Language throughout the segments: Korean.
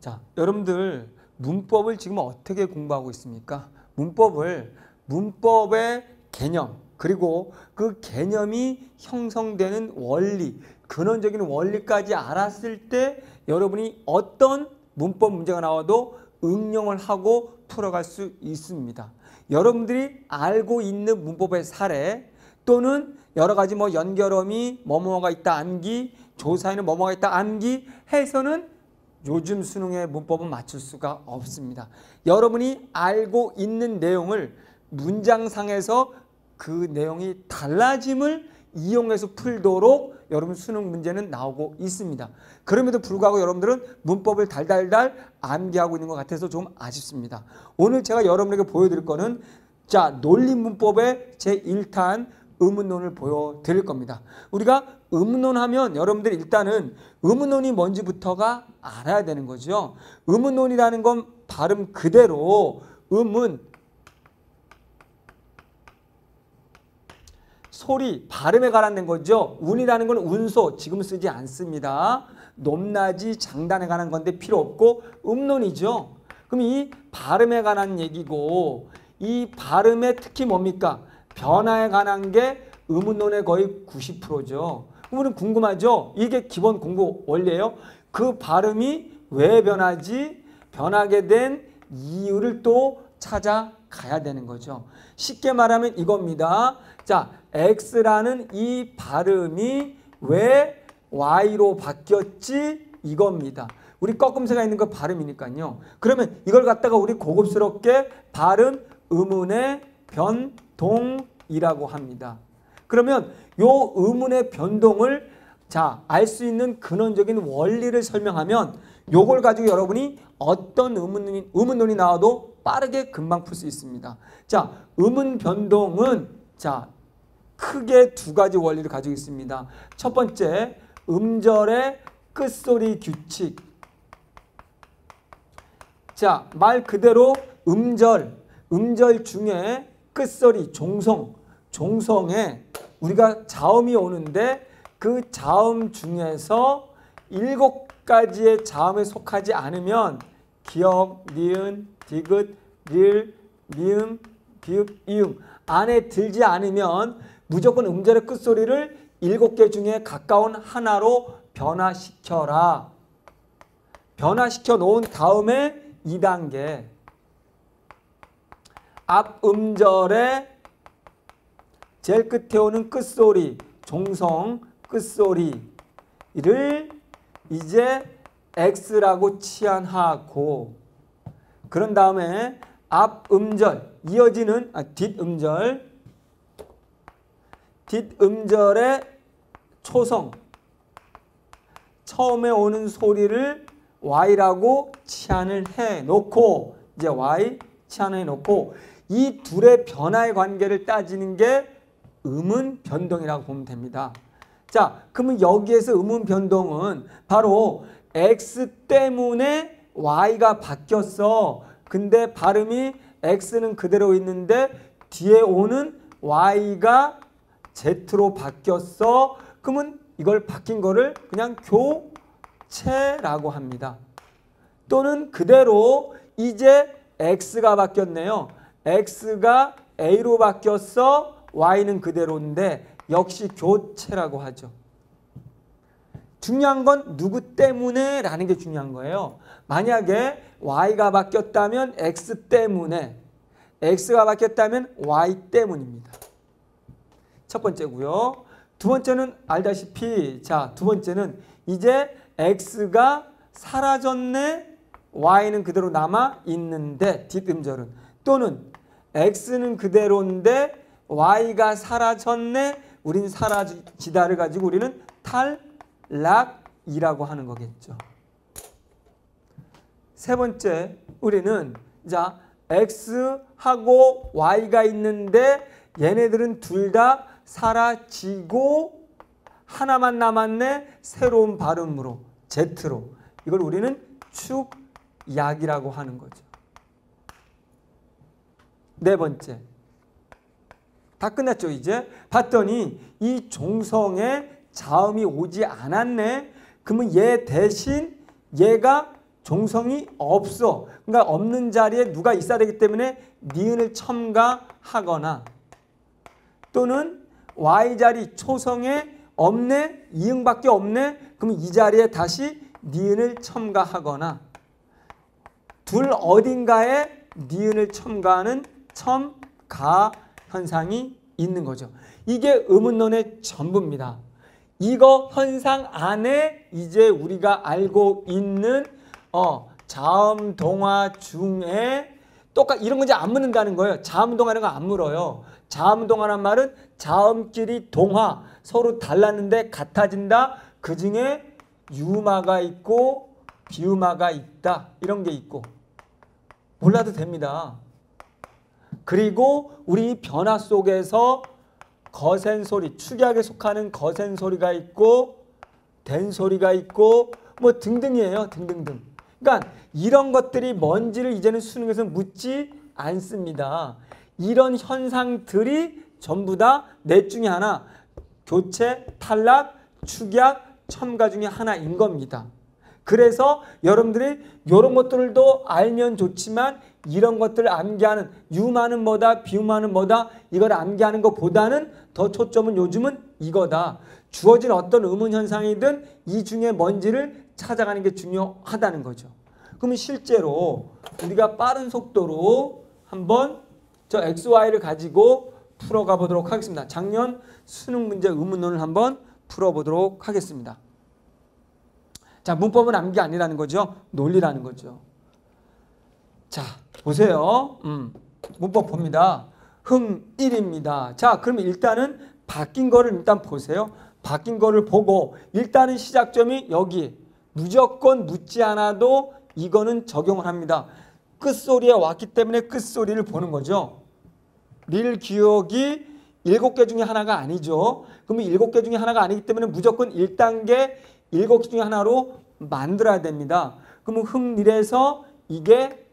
자, 여러분들 문법을 지금 어떻게 공부하고 있습니까? 문법의 개념, 그리고 그 개념이 형성되는 원리, 근원적인 원리까지 알았을 때 여러분이 어떤 문법 문제가 나와도 응용을 하고 풀어갈 수 있습니다. 여러분들이 알고 있는 문법의 사례 또는 여러 가지 연결어미, 뭐뭐가 있다 암기, 조사에는 뭐뭐가 있다 암기 해서는 요즘 수능의 문법은 맞출 수가 없습니다. 여러분이 알고 있는 내용을 문장상에서 그 내용이 달라짐을 이용해서 풀도록 여러분 수능 문제는 나오고 있습니다. 그럼에도 불구하고 여러분들은 문법을 달달달 암기하고 있는 것 같아서 좀 아쉽습니다. 오늘 제가 여러분에게 보여드릴 거는 논리문법의 제1탄 의문론을 보여드릴 겁니다. 우리가 의문론 하면 여러분들 일단은 의문론이 뭔지부터가 알아야 되는 거죠. 의문론이라는 건 발음 그대로 소리, 발음에 관한 거죠. 운이라는 건 운소, 지금 쓰지 않습니다. 높낮이, 장단에 관한 건데 필요 없고 음론이죠. 그럼 이 발음에 관한 얘기고 이 발음에 특히 뭡니까? 변화에 관한 게 의문론의 거의 90%죠. 그러면 궁금하죠? 이게 기본 공부 원리예요. 그 발음이 왜 변하지? 변하게 된 이유를 또 찾아가야 되는 거죠. 쉽게 말하면 이겁니다. 자, X라는 이 발음이 왜 Y로 바뀌었지? 이겁니다. 우리 꺾음새가 있는 거 발음이니까요. 그러면 이걸 갖다가 우리 고급스럽게 발음 의문의 변동이라고 합니다. 그러면 요 의문의 변동을 알 수 있는 근원적인 원리를 설명하면 요걸 가지고 여러분이 어떤 의문론이 나와도 빠르게 금방 풀 수 있습니다. 자, 의문 변동은 크게 두 가지 원리를 가지고 있습니다. 첫 번째, 음절의 끝소리 규칙. 자, 말 그대로 음절 중에 끝소리, 종성에 우리가 자음이 오는데 그 자음 중에서 7가지의 자음에 속하지 않으면 기역, 니은, 디귿, 리을, 미음, 비읍, 이응 안에 들지 않으면 무조건 음절의 끝소리를 7개 중에 가까운 하나로 변화시켜라. 변화시켜 놓은 다음에 2단계 앞 음절의 제일 끝에 오는 끝소리, 종성 끝소리를 이제 X라고 치환하고 그런 다음에 앞 음절, 이어지는 뒷음절의 초성, 처음에 오는 소리를 Y라고 치환을 해놓고 이제 Y 치환해 놓고 이 둘의 변화의 관계를 따지는 게 음운 변동이라고 보면 됩니다. 자, 그러면 여기에서 음운 변동은 바로 X 때문에 Y가 바뀌었어. 근데 발음이 X는 그대로 있는데 뒤에 오는 Y가 Z로 바뀌었어. 그러면 이걸 바뀐 거를 그냥 교체라고 합니다. 또는 그대로 이제 X가 바뀌었네요. X가 A로 바뀌었어. Y는 그대로인데 역시 교체라고 하죠. 중요한 건 누구 때문에 라는 게 중요한 거예요. 만약에 Y가 바뀌었다면 X 때문에, X가 바뀌었다면 Y 때문입니다. 첫 번째고요. 두 번째는 알다시피 두 번째는 이제 X가 사라졌네, Y는 그대로 남아 있는데 뒷음절은 또는 X는 그대로인데 Y가 사라졌네, 우린 사라지다를 가지고 우리는 탈락이라고 하는 거겠죠. 세 번째, 우리는 X하고 Y가 있는데 얘네들은 둘 다 사라지고 하나만 남았네, 새로운 발음으로 Z로. 이걸 우리는 축약이라고 하는 거죠. 네 번째, 다 끝났죠. 이제 봤더니 이 종성에 자음이 오지 않았네. 그러면 얘 대신 얘가 종성이 없어. 그러니까 없는 자리에 누가 있어야 되기 때문에 니은을 첨가하거나 또는 Y자리 초성에 없네. 이응밖에 없네. 그럼 이 자리에 다시 니은을 첨가하거나 둘 어딘가에 니은을 첨가하는 첨가 현상이 있는 거죠. 이게 의문론의 전부입니다. 이거 현상 안에 이제 우리가 알고 있는 자음, 동화 중에 이런 거 이제 안 묻는다는 거예요. 자음, 동화는 거 안 물어요. 자음, 동화란 말은 자음끼리 동화 서로 달랐는데 같아진다. 그 중에 유마가 있고 비유마가 있다. 이런 게 있고 몰라도 됩니다. 그리고 우리 변화 속에서 거센 소리, 축약에 속하는 거센 소리가 있고 된 소리가 있고 뭐 등등이에요. 등등등. 그러니까 이런 것들이 뭔지를 이제는 수능에서 묻지 않습니다. 이런 현상들이 전부 다 넷 중에 하나, 교체, 탈락, 축약, 첨가 중에 하나인 겁니다. 그래서 여러분들이 이런 것들도 알면 좋지만 이런 것들을 암기하는 유마는 뭐다, 비유마는 뭐다 이걸 암기하는 것보다는 더 초점은 요즘은 이거다. 주어진 어떤 의문 현상이든 이 중에 뭔지를 찾아가는 게 중요하다는 거죠. 그러면 실제로 우리가 빠른 속도로 한번 저 XY를 가지고 풀어가 보도록 하겠습니다. 작년 수능 문제 의문론을 한번 풀어보도록 하겠습니다. 자, 문법은 암기 아니라는 거죠. 논리라는 거죠. 자, 보세요. 문법 봅니다. 흥1입니다. 자, 그러면 일단은 바뀐 거를 일단 보세요. 바뀐 거를 보고 일단은 시작점이 여기. 무조건 묻지 않아도 이거는 적용을 합니다. 끝소리에 왔기 때문에 끝소리를 보는 거죠. 릴 기억이 7개 중에 하나가 아니죠. 그러면 7개 중에 하나가 아니기 때문에 무조건 1단계 7개 중에 하나로 만들어야 됩니다. 그러면 흥릴에서 이게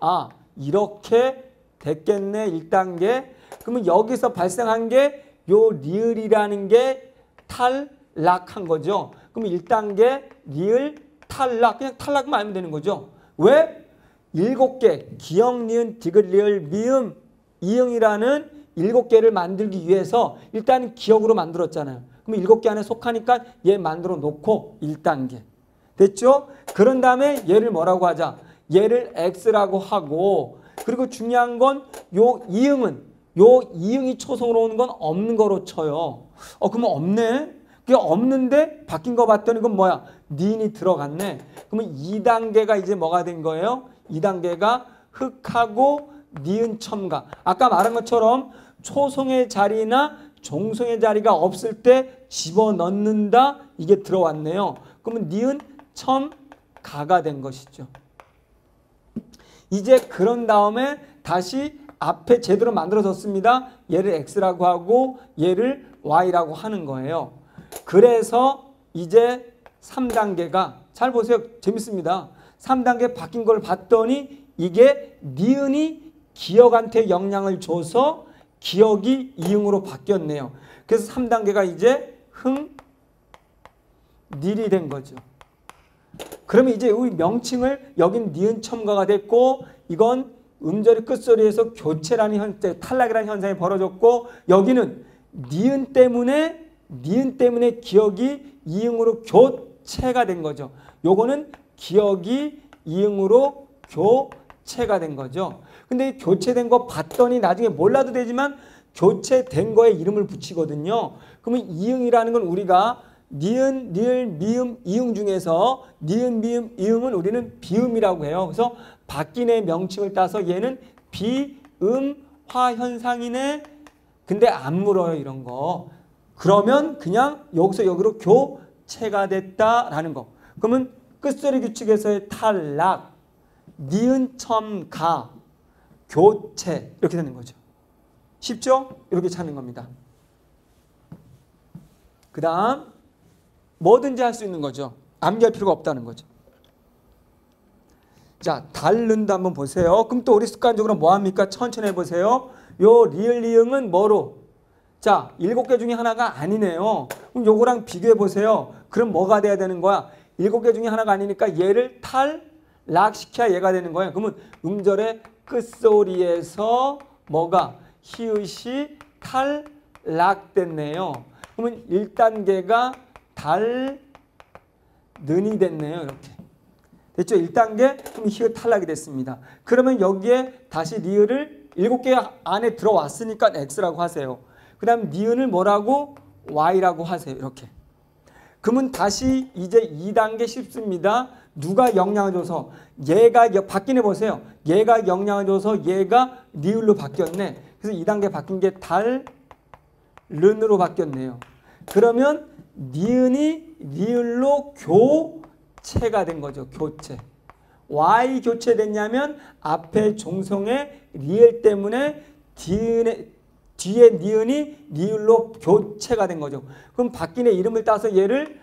이렇게 됐겠네 1단계. 그러면 여기서 발생한 게 요 리을이라는 게 탈락한 거죠. 그럼 1단계 리을 탈락. 그냥 탈락만 알면 되는 거죠. 왜? 7개 기역, 니은, 디귿, 리을, 미음, 이응이라는 7개를 만들기 위해서 일단 기억으로 만들었잖아요. 그럼 7개 안에 속하니까 얘 만들어 놓고 1단계. 됐죠? 그런 다음에 얘를 뭐라고 하자? 얘를 X라고 하고 그리고 중요한 건 요 이응이 초성으로 오는 건 없는 거로 쳐요. 그러면 없네? 그게 없는데 바뀐 거 봤더니 그건 뭐야? 니은이 들어갔네. 그러면 2단계가 이제 뭐가 된 거예요? 2단계가 흑하고 니은 첨가. 아까 말한 것처럼 초성의 자리나 종성의 자리가 없을 때 집어넣는다. 이게 들어왔네요. 그러면 니은 첨가가 된 것이죠. 이제 그런 다음에 다시 앞에 제대로 만들어졌습니다. 얘를 X라고 하고 얘를 Y라고 하는 거예요. 그래서 이제 3단계가 잘 보세요. 재밌습니다. 3단계 바뀐 걸 봤더니 이게 니은이 기역한테 영향을 줘서 기역이 이응으로 바뀌었네요. 그래서 3단계가 이제 흥닐이 된 거죠. 그러면 이제 우리 명칭을 여긴 니은 첨가가 됐고 이건 음절의 끝소리에서 교체라는 현상, 탈락이라는 현상이 벌어졌고 여기는 니은 때문에 기역이 이응으로 교체가 된 거죠. 요거는 기역이 이응으로 교체가 된 거죠. 근데 이 교체된 거 봤더니 나중에 몰라도 되지만 교체된 거에 이름을 붙이거든요. 그러면 이응이라는 건 우리가 니은, 리을, 미음, 이응 중에서 니은, 미음, 이응은 우리는 비음이라고 해요. 그래서 바뀐 애 명칭을 따서 얘는 비음화 현상이네. 근데 안 물어요 이런 거. 그러면 그냥 여기서 여기로 교체가 됐다라는 거. 그러면 끝소리 규칙에서의 탈락, 니은 첨가, 교체 이렇게 되는 거죠. 쉽죠? 이렇게 찾는 겁니다. 그 다음 뭐든지 할 수 있는 거죠. 암기할 필요가 없다는 거죠. 자, 닳는다 한번 보세요. 그럼 또 우리 습관적으로 뭐 합니까? 천천히 해보세요. 요 리을 리응은 뭐로? 자, 7개 중에 하나가 아니네요. 그럼 요거랑 비교해 보세요. 그럼 뭐가 돼야 되는 거야? 7개 중에 하나가 아니니까 얘를 락 시켜야 얘가 되는 거예요. 그러면 음절의 끝소리에서 뭐가 히읗이 탈락됐네요. 그러면 1단계가 달는이 됐네요. 이렇게. 됐죠? 1단계 그럼 히읗 탈락이 됐습니다. 그러면 여기에 다시 니은을 7개 안에 들어왔으니까 X라고 하세요. 그 다음 니은을 뭐라고? Y라고 하세요. 이렇게. 그러면 다시 이제 2단계 쉽습니다. 누가 영향을 줘서 얘가 바뀌네 보세요. 얘가 영향을 줘서 얘가 니을로 바뀌었네. 그래서 2단계 바뀐 게 달른으로 바뀌었네요. 그러면 니은이 리을로 교체가 된 거죠. 교체. Y 교체됐냐면 앞에 종성의 리을 때문에 뒤에 니은이 리을로 교체가 된 거죠. 그럼 바뀐의 이름을 따서 얘를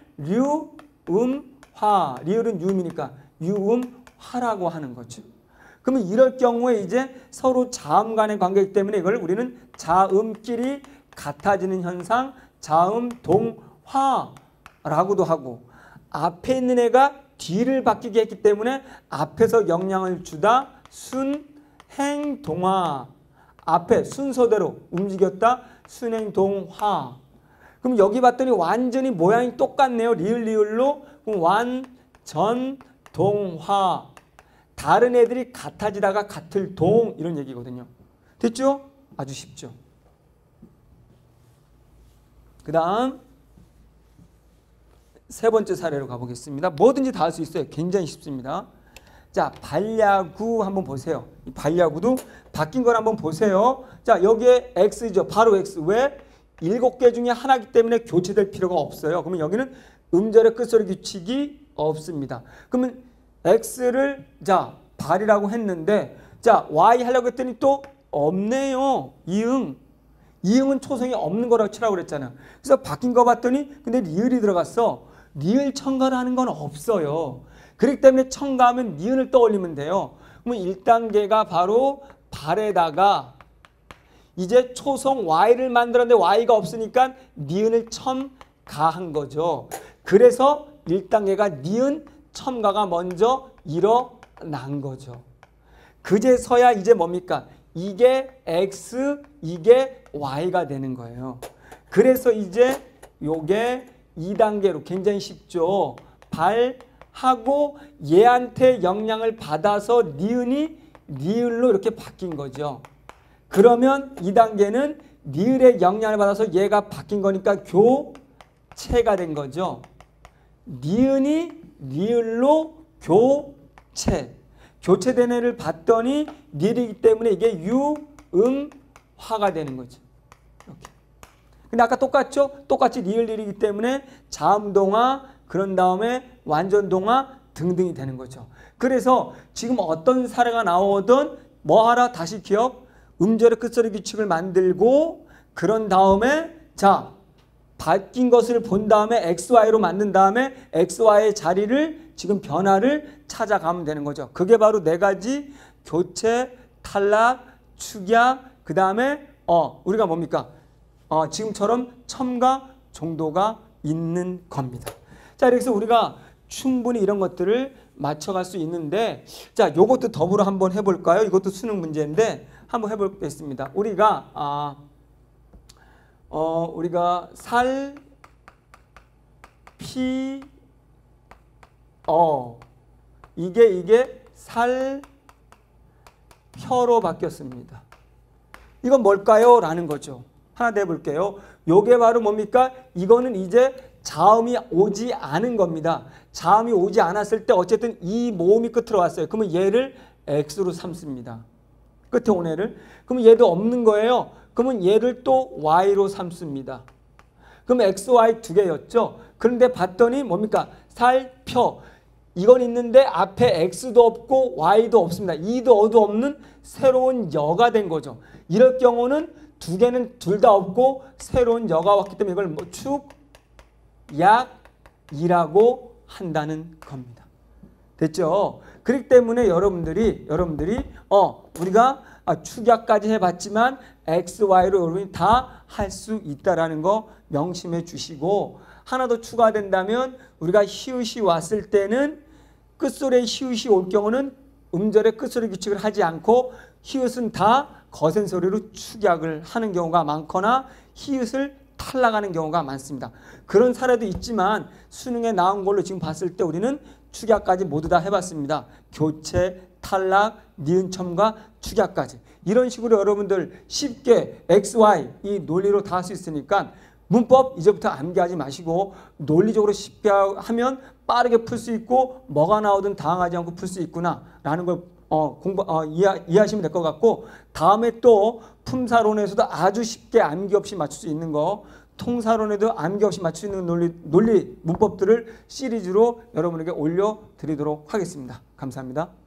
류음화. 리을은 유음이니까 유음화라고 하는 거죠. 그러면 이럴 경우에 이제 서로 자음 간의 관계이기 때문에 이걸 우리는 자음끼리 같아지는 현상, 자음 동화라고도 하고, 앞에 있는 애가 뒤를 바뀌게 했기 때문에 앞에서 영향을 주다 순행동화. 앞에 순서대로 움직였다 순행동화. 그럼 여기 봤더니 완전히 모양이 똑같네요. 리을로. 그럼 완전동화. 다른 애들이 같아지다가 같을 동 이런 얘기거든요. 됐죠? 아주 쉽죠. 그 다음 세 번째 사례로 가보겠습니다. 뭐든지 다 할 수 있어요. 굉장히 쉽습니다. 자, 반야구 한번 보세요. 이 반야구도 바뀐 걸 한번 보세요. 자, 여기에 X죠. 바로 X. 왜? 7개 중에 하나이기 때문에 교체될 필요가 없어요. 그러면 여기는 음절의 끝소리 규칙이 없습니다. 그러면 X를 자 발이라고 했는데 자 Y 하려고 했더니 또 없네요. 이응은 초성이 없는 거라고 치라고 그랬잖아. 그래서 바뀐 거 봤더니 근데 리을이 들어갔어. 리을 첨가를 하는 건 없어요. 그렇기 때문에 첨가하면 니은을 떠올리면 돼요. 그러면 1단계가 바로 발에다가 이제 초성 Y를 만들었는데 Y가 없으니까 니은을 첨가한 거죠. 그래서 1단계가 니은 첨가가 먼저 일어난 거죠. 그제서야 이제 뭡니까? 이게 X, 이게 Y가 되는 거예요. 그래서 이제 요게 2단계로 굉장히 쉽죠. 발하고 얘한테 영향을 받아서 니은이 리을로 이렇게 바뀐 거죠. 그러면 2단계는 리을의 영향을 받아서 얘가 바뀐 거니까 교체가 된 거죠. 니은이 리을로 교체. 교체된 애를 봤더니 리을이기 때문에 이게 유음화가 되는 거죠. 이렇게. 근데 아까 똑같죠? 똑같이 리을이기 때문에 자음동화, 그런 다음에 완전동화 등등이 되는 거죠. 그래서 지금 어떤 사례가 나오든 뭐 하라? 다시 기억. 음절의 끝소리 규칙을 만들고 그런 다음에 자 바뀐 것을 본 다음에 XY로 만든 다음에 XY의 자리를 지금 변화를 찾아가면 되는 거죠. 그게 바로 네 가지 교체, 탈락, 축약, 그 다음에 우리가 뭡니까? 지금처럼 첨가 정도가 있는 겁니다. 자, 그래서 우리가 충분히 이런 것들을 맞춰갈 수 있는데 자, 요것도 더불어 한번 해볼까요? 이것도 수능 문제인데 한번 해보겠습니다. 우리가 살, 피, 이게 살, 혀로 바뀌었습니다. 이건 뭘까요? 라는 거죠. 하나 더 해볼게요. 요게 바로 뭡니까? 이거는 이제 자음이 오지 않은 겁니다. 자음이 오지 않았을 때 어쨌든 이 모음이 끝으로 왔어요. 그러면 얘를 X로 삼습니다. 끝에 온 애를. 그러면 얘도 없는 거예요. 그러면 얘를 또 Y로 삼습니다. 그럼 X, Y 두 개였죠. 그런데 봤더니 뭡니까? 살펴. 이건 있는데 앞에 X도 없고 Y도 없습니다. 이도 어도 없는 새로운 여가 된 거죠. 이럴 경우는 두 개는 둘 다 없고 새로운 여가 왔기 때문에 이걸 뭐 축약이라고 한다는 겁니다. 됐죠? 그렇기 때문에 여러분들이 우리가 축약까지 해봤지만 X, Y로 여러분이 다 할 수 있다라는 거 명심해 주시고 하나 더 추가된다면 우리가 히읗이 왔을 때는 끝소리에 히읗이 올 경우는 음절의 끝소리 규칙을 하지 않고 히읗은 다 거센 소리로 축약을 하는 경우가 많거나 히읗을 탈락하는 경우가 많습니다. 그런 사례도 있지만 수능에 나온 걸로 지금 봤을 때 우리는 축약까지 모두 다 해봤습니다. 교체, 탈락, 니은첨과 축약까지. 이런 식으로 여러분들 쉽게 X, Y 이 논리로 다 할 수 있으니까 문법 이제부터 암기하지 마시고 논리적으로 쉽게 하면 빠르게 풀 수 있고 뭐가 나오든 당황하지 않고 풀 수 있구나 라는 걸 이해하시면 될 것 같고, 다음에 또 품사론에서도 아주 쉽게 암기 없이 맞출 수 있는 거, 통사론에도 암기 없이 맞출 수 있는 논리 문법들을 시리즈로 여러분에게 올려드리도록 하겠습니다. 감사합니다.